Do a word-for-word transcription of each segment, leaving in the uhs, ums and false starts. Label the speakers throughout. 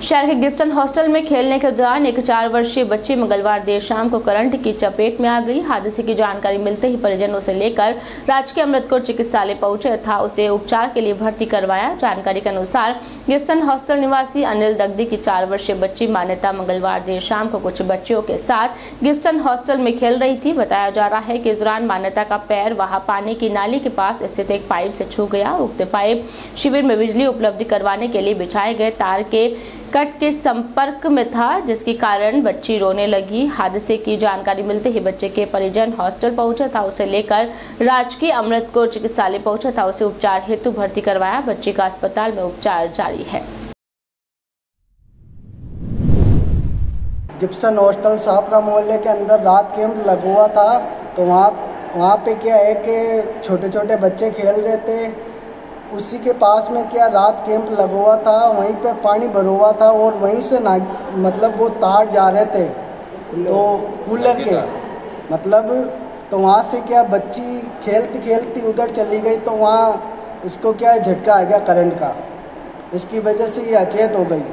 Speaker 1: शहर के Gibson hostel में खेलने के दौरान एक चार वर्षीय बच्ची मंगलवार देर शाम को करंट की चपेट में आ गई। हादसे की जानकारी मिलते ही परिजन उसे लेकर राजकीय अमृतकोट चिकित्सालय पहुंचे तथा उसे उपचार के लिए भर्ती करवाया। जानकारी के अनुसार गिब्सन हॉस्टल निवासी अनिल दग्दी की चार वर्षीय बच्ची मान्यता मंगलवार देर शाम को कुछ बच्चियों के साथ गिब्सन हॉस्टल में खेल रही थी। बताया जा रहा है कि इस दौरान मान्यता का पैर वहां पानी की नाली के पास स्थित एक पाइप से छू गया। उक्त पाइप शिविर में बिजली उपलब्ध करवाने के लिए बिछाए गए तार के कट के संपर्क में था, जिसके कारण बच्ची रोने लगी। हादसे की जानकारी मिलते ही बच्चे के परिजन हॉस्टल पहुंचा था, उसे लेकर राजकीय अमृतकोट चिकित्सालय पहुंचा था, उसे उपचार हेतु भर्ती करवाया। बच्ची का अस्पताल में उपचार जारी है।
Speaker 2: गिब्सन हॉस्टल शाहपुरा मोहल्ले के अंदर रात कैंप लगा हुआ था, तो वहाँ वहाँ पे क्या है कि छोटे छोटे बच्चे खेल रहे थे। उसी के पास में क्या रात कैंप लगा हुआ था, वहीं पे पानी भरा हुआ था और वहीं से ना मतलब वो तार जा रहे थे तो कूलर के मतलब तो वहाँ से क्या बच्ची खेलती खेलती उधर चली गई, तो वहाँ इसको क्या झटका आ गया करंट का, इसकी वजह से ये अचेत हो गई।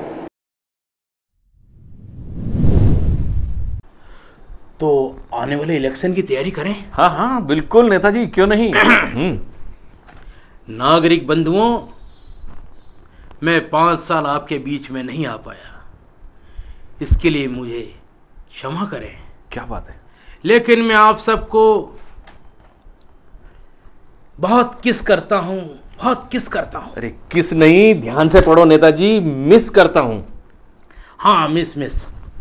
Speaker 3: तो आने वाले इलेक्शन की तैयारी करें।
Speaker 4: हाँ हाँ बिल्कुल नेताजी, क्यों नहीं।
Speaker 3: नागरिक बंधुओं, मैं पाँच साल आपके बीच में नहीं आ पाया, इसके लिए मुझे क्षमा करें।
Speaker 4: क्या बात है।
Speaker 3: लेकिन मैं आप सबको बहुत किस करता हूँ, बहुत किस करता हूँ।
Speaker 4: अरे किस नहीं, ध्यान से पढ़ो नेताजी, मिस करता हूँ।
Speaker 3: हाँ मिस मिस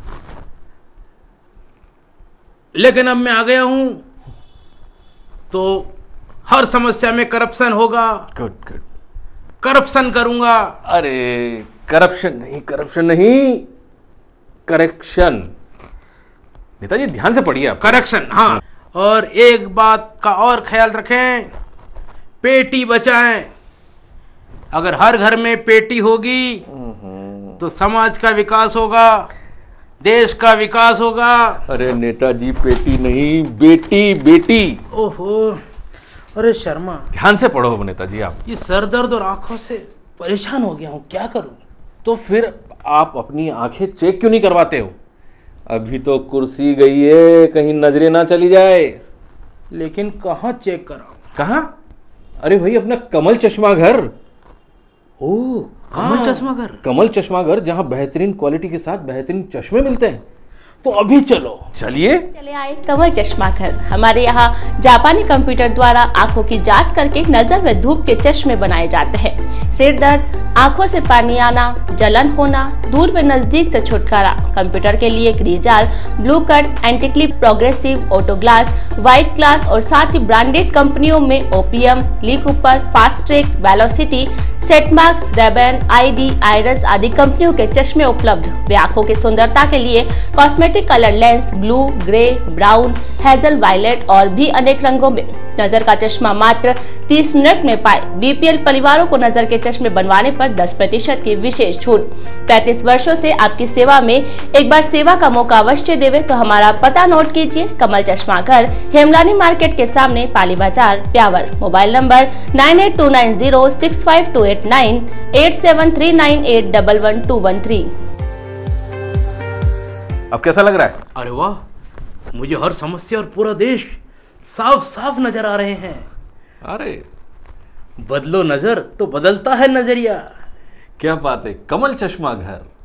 Speaker 3: लेकिन अब मैं आ गया हूँ तो हर समस्या में करप्शन होगा।
Speaker 4: गुड गुड,
Speaker 3: करप्शन करूंगा।
Speaker 4: अरे करप्शन नहीं, करप्शन नहीं, करेक्शन। नेताजी ध्यान से पढ़िए आप।
Speaker 3: करेक्शन, हाँ। और एक बात का और ख्याल रखें, पेटी बचाएं। अगर हर घर में पेटी होगी तो समाज का विकास होगा, देश का विकास होगा।
Speaker 4: अरे नेताजी पेटी नहीं, बेटी बेटी।
Speaker 3: ओहो, अरे शर्मा,
Speaker 4: ध्यान से पढ़ो नेताजी आप।
Speaker 3: ये सर दर्द और आंखों से परेशान हो गया हूँ, क्या करूँ।
Speaker 4: तो फिर आप अपनी आंखें चेक क्यों नहीं करवाते हो? अभी तो कुर्सी गई है, कहीं नजरें ना चली जाए।
Speaker 3: लेकिन कहाँ चेक कराऊं?
Speaker 4: कहाँ? अरे भाई अपना कमल चश्मा घर।
Speaker 3: ओह, कमल चश्मा घर।
Speaker 4: कमल चश्मा घर, जहाँ बेहतरीन क्वालिटी के साथ बेहतरीन चश्मे मिलते हैं। तो अभी चलो, चलिए
Speaker 1: चले आए कमल चश्मा घर। हमारे यहाँ जापानी कंप्यूटर द्वारा आंखों की जांच करके नजर व धूप के चश्मे बनाए जाते हैं। सिर दर्द, आंखों से पानी आना, जलन होना, दूर व नजदीक से छुटकारा। कंप्यूटर के लिए ग्रीजाल, ब्लू कट, एंटीक्लिप, progressive, auto glass, white glass और साथ ही ब्रांडेड कंपनियों में OPM, Lee Cooper, Fastrack, velocity, सेटमार्क्स, रेबन, आईडी, आइरस आदि कंपनियों के चश्मे उपलब्ध। वे आंखों की सुंदरता के लिए cosmetic colour lens, blue, grey, brown, hazel, violet और भी अनेक रंगों में। नजर का चश्मा मात्र तीस मिनट में पाए। बीपीएल परिवारों को नजर के चश्मे बनवाने पर दस प्रतिशत की विशेष छूट। पैंतीस वर्षों से आपकी सेवा में, एक बार सेवा का मौका अवश्य देवे तो हमारा पता नोट कीजिए। कमल चश्मा घर, हेमलानी मार्केट के सामने, पाली बाजार, प्यावर। Mobile number nine eight two nine zero six five two eight nine, eight seven three nine eight one one two one three.
Speaker 4: अब कैसा लग रहा है?
Speaker 3: अरे वाह, मुझे हर समस्या और पूरा देश साफ साफ नजर आ रहे हैं।
Speaker 4: अरे
Speaker 3: बदलो नजर तो बदलता है नजरिया।
Speaker 4: क्या बात है, कमल चश्मा घर।